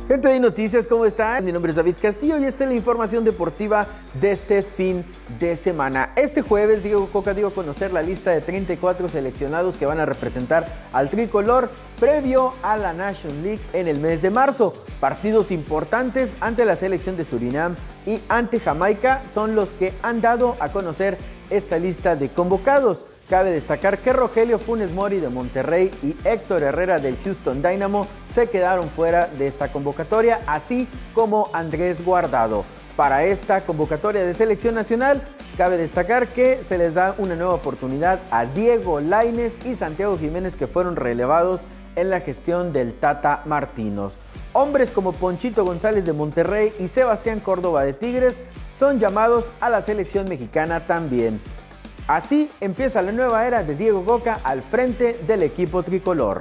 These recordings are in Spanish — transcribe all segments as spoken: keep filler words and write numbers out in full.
Gente de Noticias, ¿cómo están? Mi nombre es David Castillo y esta es la información deportiva de este fin de semana. Este jueves, Diego Coca dio a conocer la lista de treinta y cuatro seleccionados que van a representar al tricolor previo a la Nations League en el mes de marzo. Partidos importantes ante la selección de Surinam y ante Jamaica son los que han dado a conocer esta lista de convocados. Cabe destacar que Rogelio Funes Mori de Monterrey y Héctor Herrera del Houston Dynamo se quedaron fuera de esta convocatoria, así como Andrés Guardado. Para esta convocatoria de selección nacional, cabe destacar que se les da una nueva oportunidad a Diego Lainez y Santiago Jiménez, que fueron relevados en la gestión del Tata Martino. Hombres como Ponchito González de Monterrey y Sebastián Córdoba de Tigres son llamados a la selección mexicana también. Así empieza la nueva era de Diego Coca al frente del equipo tricolor.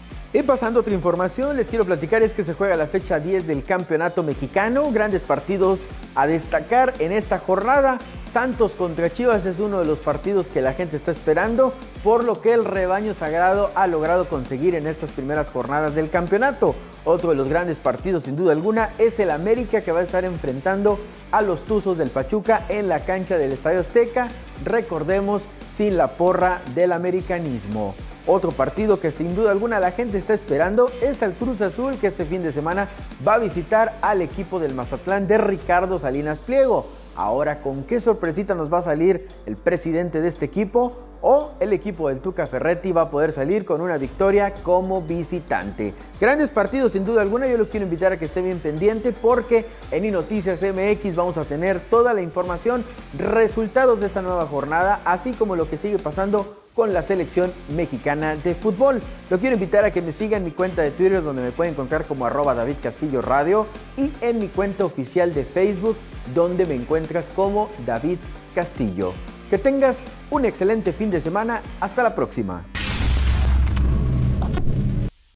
Y pasando a otra información, les quiero platicar es que se juega la fecha diez del Campeonato Mexicano. Grandes partidos a destacar en esta jornada. Santos contra Chivas es uno de los partidos que la gente está esperando, por lo que el rebaño sagrado ha logrado conseguir en estas primeras jornadas del campeonato. Otro de los grandes partidos, sin duda alguna, es el América, que va a estar enfrentando a los Tuzos del Pachuca en la cancha del Estadio Azteca. Recordemos, sin la porra del americanismo. Otro partido que sin duda alguna la gente está esperando es el Cruz Azul, que este fin de semana va a visitar al equipo del Mazatlán de Ricardo Salinas Pliego. Ahora, ¿con qué sorpresita nos va a salir el presidente de este equipo? ¿O el equipo del Tuca Ferretti va a poder salir con una victoria como visitante? Grandes partidos sin duda alguna. Yo lo quiero invitar a que esté bien pendiente, porque en iNoticias M X vamos a tener toda la información, resultados de esta nueva jornada, así como lo que sigue pasando con la selección mexicana de fútbol. Lo quiero invitar a que me sigan en mi cuenta de Twitter, donde me pueden encontrar como arroba David Castillo Radio, y en mi cuenta oficial de Facebook, donde me encuentras como David Castillo. Que tengas un excelente fin de semana. Hasta la próxima.